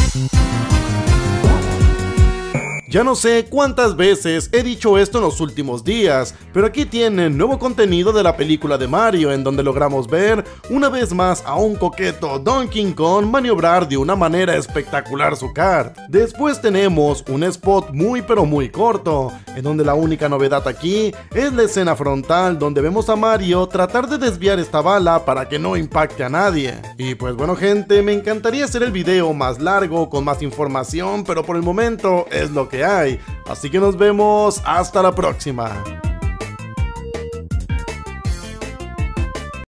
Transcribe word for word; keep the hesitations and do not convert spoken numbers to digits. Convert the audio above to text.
Ya no sé cuántas veces he dicho esto en los últimos días, pero aquí tienen nuevo contenido de la película de Mario, en donde logramos ver una vez más a un coqueto Donkey Kong maniobrar de una manera espectacular su kart. Después tenemos un spot muy pero muy corto, en donde la única novedad aquí es la escena frontal, donde vemos a Mario tratar de desviar esta bala para que no impacte a nadie. Y pues bueno gente, me encantaría hacer el video más largo, con más información, pero por el momento es lo que hay. Así que nos vemos hasta la próxima.